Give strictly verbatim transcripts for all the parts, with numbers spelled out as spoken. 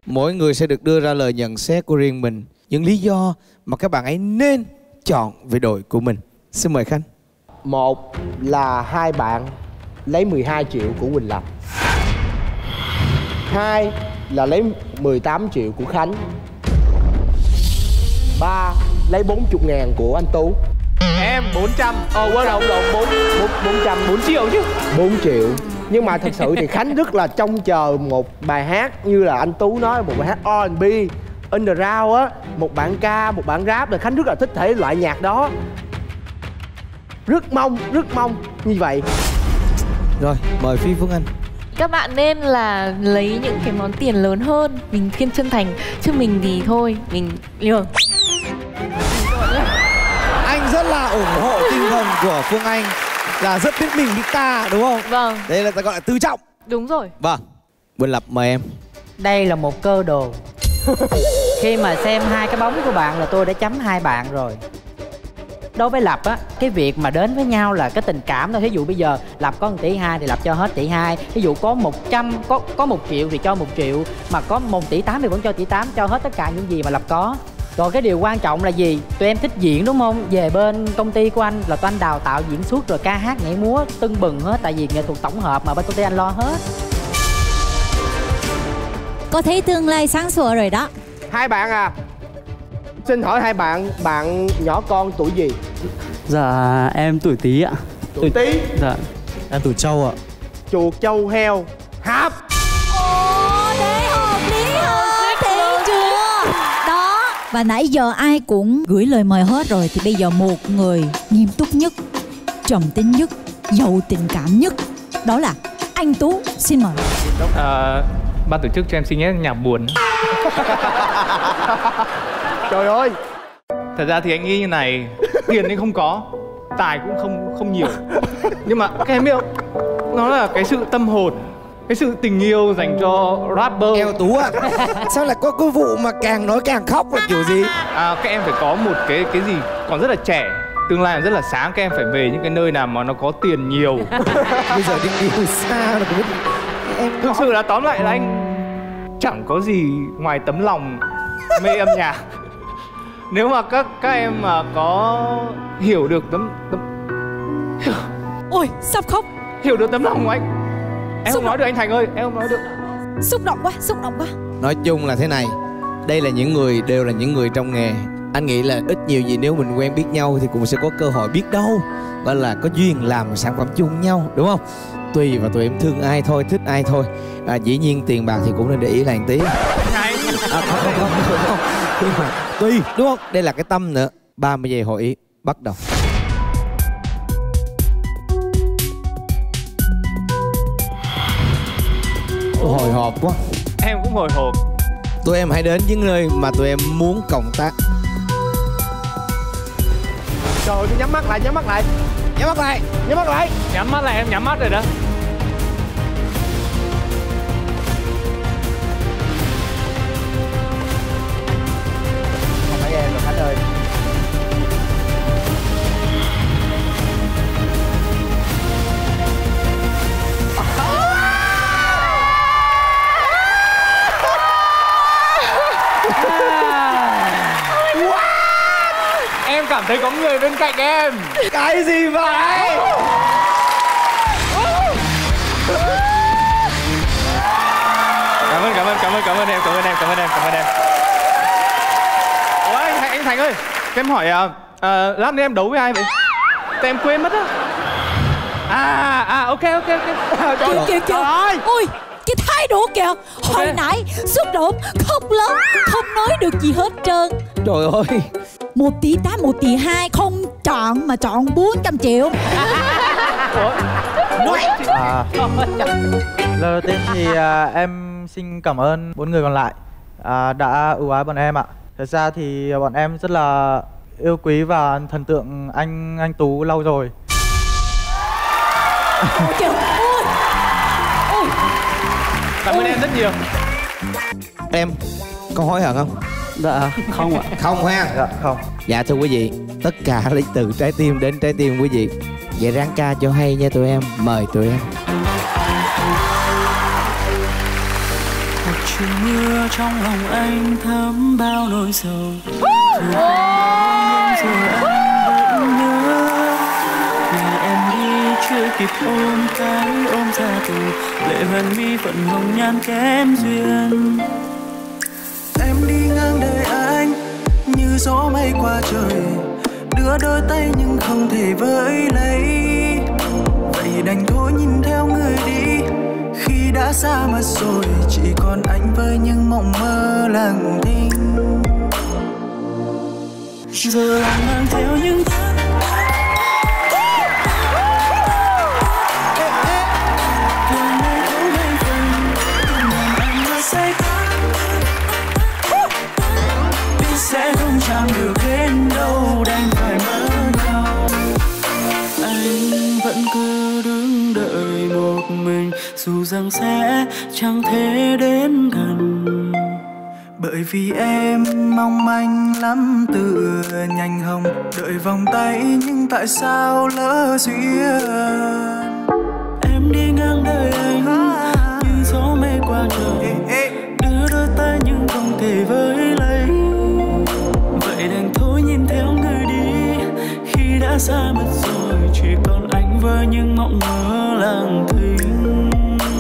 Mỗi người sẽ được đưa ra lời nhận xét của riêng mình, những lý do mà các bạn ấy nên chọn về đội của mình. Xin mời Khanh. Một là hai bạn lấy mười hai triệu của Quỳnh Lập. Hai là lấy mười tám triệu của Khánh. Ba lấy bốn mươi ngàn của anh Tú. Em bốn trăm. Ờ quên lộn lộn bốn bốn trăm bốn triệu chứ. bốn triệu. Nhưng mà thật sự thì Khánh rất là trông chờ một bài hát như là anh Tú nói, một bài hát R and B underground á, một bản ca, một bản rap, là Khánh rất là thích thể loại nhạc đó. Rất mong, rất mong như vậy. Rồi, mời Phi Phương Anh. Các bạn nên là lấy những cái món tiền lớn hơn. Mình thiên chân thành, chứ mình thì thôi, mình nhường. Anh rất là ủng hộ tinh thần của Phương Anh, là rất biết mình biết ta, đúng không? Vâng. Đây là ta gọi là tứ trọng. Đúng rồi. Vâng. Quỳnh Lập mời em. Đây là một cơ đồ. Khi mà xem hai cái bóng của bạn là tôi đã chấm hai bạn rồi. Đối với Lập á, cái việc mà đến với nhau là cái tình cảm thôi. Ví dụ bây giờ Lập có một tỷ hai thì Lập cho hết tỷ hai. Ví dụ có một trăm, có có một triệu thì cho một triệu. Mà có một tỷ tám thì vẫn cho tỷ tám, cho hết tất cả những gì mà Lập có. Rồi cái điều quan trọng là gì? Tụi em thích diễn đúng không? Về bên công ty của anh là tụi anh đào tạo diễn xuất rồi ca hát nhảy múa tưng bừng hết. Tại vì nghệ thuật tổng hợp mà bên công ty anh lo hết. Có thấy tương lai sáng sủa rồi đó. Hai bạn à, xin hỏi hai bạn, bạn nhỏ con tuổi gì? Dạ em tuổi Tý ạ. Tuổi Tý. Dạ em tuổi Trâu ạ. Chuột trâu heo háp. Ồ, để hợp lý hơn, thấy chưa? Đó. Và nãy giờ ai cũng gửi lời mời hết rồi, thì bây giờ một người nghiêm túc nhất, trầm tính nhất, giàu tình cảm nhất, đó là anh Tú. Xin mời. À, ban tổ chức cho em xin nhé nhạc buồn. Trời ơi. Thật ra thì anh nghĩ như này, tiền thì không có, tài cũng không không nhiều, nhưng mà các em biết không, nó là cái sự tâm hồn, cái sự tình yêu dành cho rapper. Eo Tú ạ. Sao lại có cái vụ mà càng nói càng khóc là kiểu gì? À, các em phải có một cái cái gì còn rất là trẻ, tương lai rất là sáng. Các em phải về những cái nơi nào mà nó có tiền nhiều. Bây giờ đi yêu xa là biết. Em thực sự là tóm lại là anh chẳng có gì ngoài tấm lòng mê âm nhạc. Nếu mà các các em mà có hiểu được tấm tấm Ôi sắp khóc. hiểu được tấm lòng của anh. Em Xúc không nói được anh Thành ơi, em không nói được. Xúc động quá, xúc động quá. Nói chung là thế này, đây là những người, đều là những người trong nghề. Anh nghĩ là ít nhiều gì nếu mình quen biết nhau thì cũng sẽ có cơ hội biết đâu, gọi là có duyên làm sản phẩm chung nhau, đúng không? Tùy vào tụi em thương ai thôi, thích ai thôi. À, dĩ nhiên tiền bạc thì cũng nên để ý là một tí. À, không, không, không, không, không. Nhưng mà tùy, đúng không? Đây là cái tâm nữa. ba mươi giây hội ý, bắt đầu. Hồi hộp quá. Em cũng hồi hộp. Tụi em hãy đến những nơi mà tụi em muốn cộng tác. Trời ơi, nhắm mắt lại, nhắm mắt lại. Nhắm mắt lại, nhắm mắt lại. Nhắm mắt lại, em nhắm mắt rồi đó. Không phải em rồi Khánh ơi. Em cảm thấy có người bên cạnh em. Cái gì vậy? Cảm ơn, cảm ơn, cảm ơn, cảm ơn em, cảm ơn em, cảm ơn em, cảm ơn em. Ủa anh, anh Thành ơi, cho em hỏi, uh, uh, lát nữa em đấu với ai vậy? Tại em quên mất á. À, à, ok, ok, ok. Kìa kìa kìa. Ôi, cái thái độ kìa. Hồi okay. nãy xúc động, khóc lớn, không nói được gì hết trơn. Trời ơi. Một tỷ tám, một tỷ hai, không chọn mà chọn bốn trăm triệu. À, lời đầu tiên thì à, em xin cảm ơn bốn người còn lại à, đã ưu ái bọn em ạ. Thật ra thì bọn em rất là yêu quý và thần tượng anh anh Tú lâu rồi. Trời ơi. Ôi. Cảm ơn em rất nhiều. Em có hối hận không? Dạ không ạ. Không ha? Dạ không. Dạ thưa quý vị, tất cả lấy từ trái tim đến trái tim quý vị. Vậy ráng ca cho hay nha tụi em. Mời tụi em. trời mưa trong lòng anh thấm bao nỗi sầu. Rồi anh vẫn nhớ ngày em đi chưa kịp ôm cái ôm ra tù, lệ hoen mi vẫn hồng nhan kém duyên. Em đi ngang đời anh như gió mây qua trời, đưa đôi tay nhưng không thể với lấy. Vậy đành thôi nhìn theo người đi, khi đã xa mất rồi chỉ còn anh với những mộng mơ lặng thinh. Giờ là mang theo những sẽ không chạm được đến đâu, đành phải mơ nhau. Anh vẫn cứ đứng đợi một mình, dù rằng sẽ chẳng thể đến gần. Bởi vì em mong manh lắm tựa nhanh hồng, đợi vòng tay nhưng tại sao lỡ duyên. Em đi ngang đời anh như gió mây qua trời, đưa đôi tay nhưng không thể với lấy. Vậy đành thôi nhìn theo người đi, khi đã xa mất rồi chỉ còn anh với những mộng mơ lặng thinh.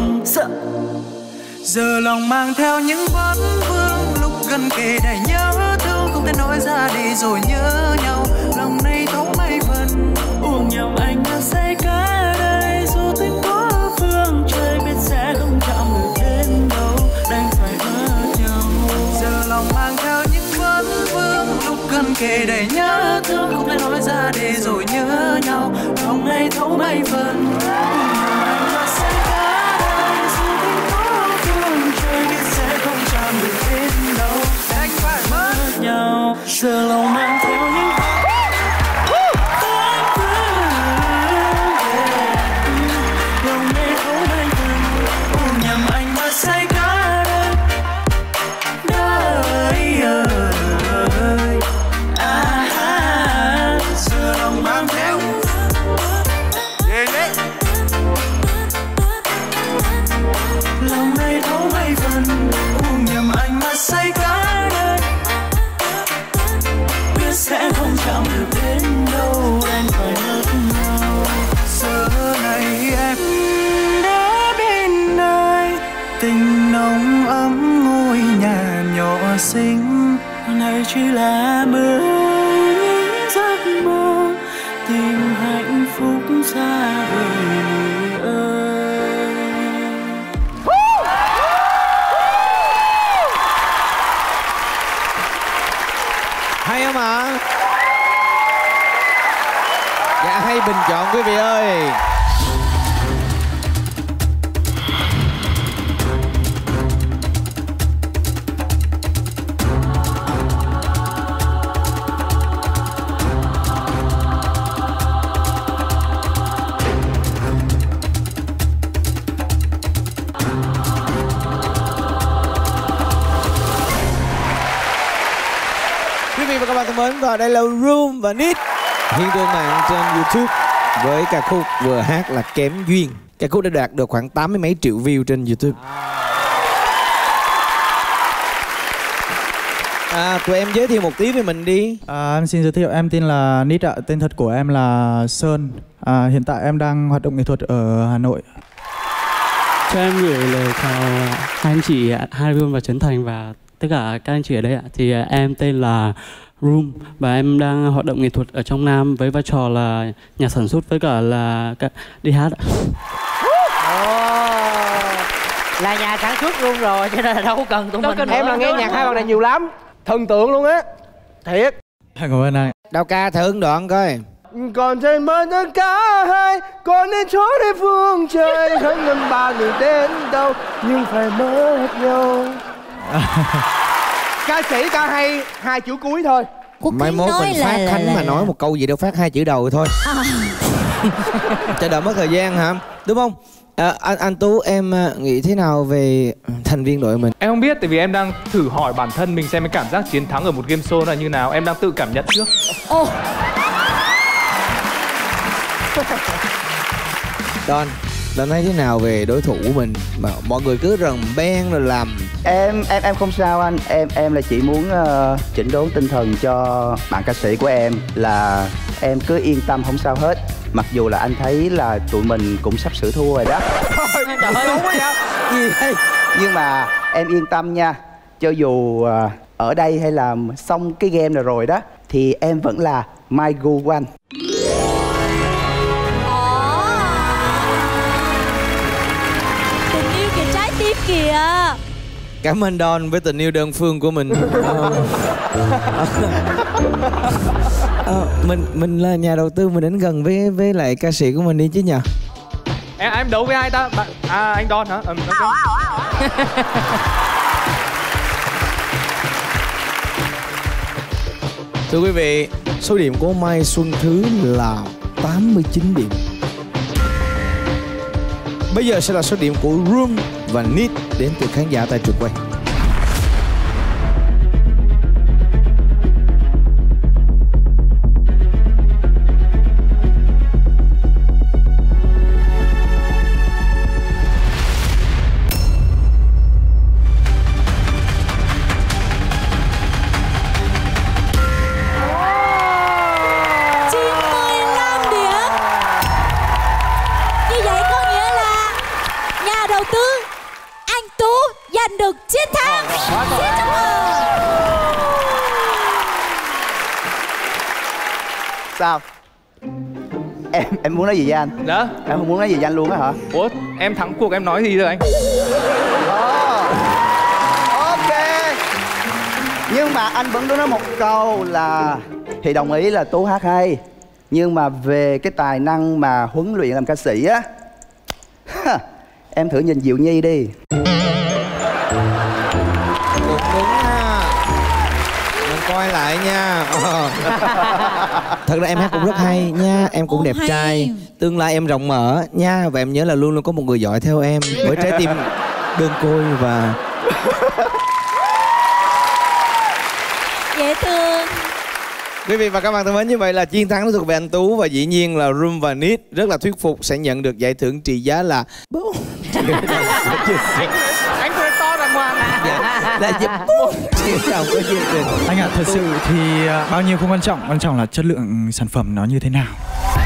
Giờ lòng mang theo những vấn vương, lúc gần kề đầy nhớ thương, không thể nói ra đi rồi nhớ nhau. Lòng này thấu mấy phần uổng nhầm anh đã say cả đời, dù tình có phương trời biết sẽ không chạm được đến đâu, đành phải mất nhau. Giờ lòng mang theo những vấn vương, lúc gần kề đầy nhớ thương, không thể nói ra đi rồi nhớ nhau. Lòng này thấu mấy phần uổng nhầm anh đã say cả đời, dù tình có phương trời biết sẽ không chạm được đến đâu, đành phải mất nhau. Giờ lòng mang theo những lòng này thấu mấy phần uổng nhầm anh đã say cả đời. Đời ơi à, à, giờ lòng mang theo lòng này thấu mấy phần uổng nhầm anh đã say cả đời. Biết sẽ không chạm được đến đâu, đành phải mất nhau. Giờ này em đã bên ai, tình nồng ấm ngôi nhà nhỏ xinh này chỉ là mơ những giấc mơ, tìm hạnh phúc xa vời người ơi. Hay không ạ? Dạ hay bình chọn quý vị ơi. Quý vị và các bạn thân mến, và đây là Room và Nít hiện tượng mạng trên YouTube với ca khúc vừa hát là Kém Duyên. Ca khúc đã đạt được khoảng tám mươi mấy triệu view trên YouTube. À, tụi em giới thiệu một tí về mình đi. À, em xin giới thiệu, em tên là Nít ạ. Tên thật của em là Sơn. À, hiện tại em đang hoạt động nghệ thuật ở Hà Nội. Cho em gửi lời chào hai anh chị Hai Room và Trấn Thành và tất cả các anh chị ở đây ạ. Thì em tên là Room và em đang hoạt động nghệ thuật ở trong Nam với vai trò là nhà sản xuất với cả là đi hát ạ. Oh, là nhà sản xuất luôn rồi cho nên là đâu cần tụi mình. Em là nghe nhạc hai bạn này nhiều lắm, thần tượng luôn á, thiệt. Cảm ơn anh. Đâu ca thử một đoạn coi. Còn trên mơ tất cả hai, còn nên chối để phương trời hơn năm ba người đến đâu nhưng phải mất nhau. Ca sĩ ca hay hai chữ cuối thôi. Quốc Mai Khánh mốt nói mình là, phát là, Khánh là, mà là... nói một câu gì đâu phát hai chữ đầu thôi. À. Cho đỡ mất thời gian hả? Đúng không? À, anh anh Tú em nghĩ thế nào về thành viên đội mình? Em không biết, tại vì em đang thử hỏi bản thân mình xem cái cảm giác chiến thắng ở một game show là như nào. Em đang tự cảm nhận trước. Ô. Don, Anh thấy thế nào về đối thủ của mình mà mọi người cứ rần beng rồi làm? Em em em không sao anh, em em là chỉ muốn uh, chỉnh đốn tinh thần cho bạn ca sĩ của em, là em cứ yên tâm không sao hết. Mặc dù là anh thấy là tụi mình cũng sắp sửa thua rồi đó. Trời ơi, Gì đây? Nhưng mà em yên tâm nha, cho dù uh, ở đây hay là xong cái game này rồi đó, thì em vẫn là my gu của anh. Tình yêu kìa, trái tim kìa. Cảm ơn Don với tình yêu đơn phương của mình. à, mình mình là nhà đầu tư, mình đến gần với với lại ca sĩ của mình đi chứ nhờ. Em em đấu với ai ta? Bạn, à anh Don hả? Ừ, okay. Thưa quý vị, số điểm của Mai Xuân Thứ là tám mươi chín điểm. Bây giờ sẽ là số điểm của Room và Nit đến từ khán giả tại trường quay. Được chiến thắng. Xin chúc mừng. Sao? Em em muốn nói gì với anh? Dạ? Em không muốn nói gì với anh luôn á hả? Ủa, em thắng cuộc em nói gì rồi anh? Oh, ok. Nhưng mà anh vẫn nói một câu là thì đồng ý là Tú hát hay, nhưng mà về cái tài năng mà huấn luyện làm ca sĩ á, em thử nhìn Diệu Nhi đi. Cũng đúng ha. Mình coi lại nha. Thật ra em hát cũng rất hay nha. Em cũng Ồ, đẹp hay. trai. Tương lai em rộng mở nha. Và em nhớ là luôn luôn có một người giỏi theo em, với trái tim đơn côi và dễ thương. quý vị và các bạn thân mến, như vậy là chiến thắng thuộc về anh Tú, và dĩ nhiên là Room và Nit rất là thuyết phục sẽ nhận được giải thưởng trị giá là bốn Anh cười to đàng hoàng. là giúp bốn triệu đồng của chương trình. Anh ạ, à, thật sự thì bao nhiêu không quan trọng, quan trọng là chất lượng sản phẩm nó như thế nào.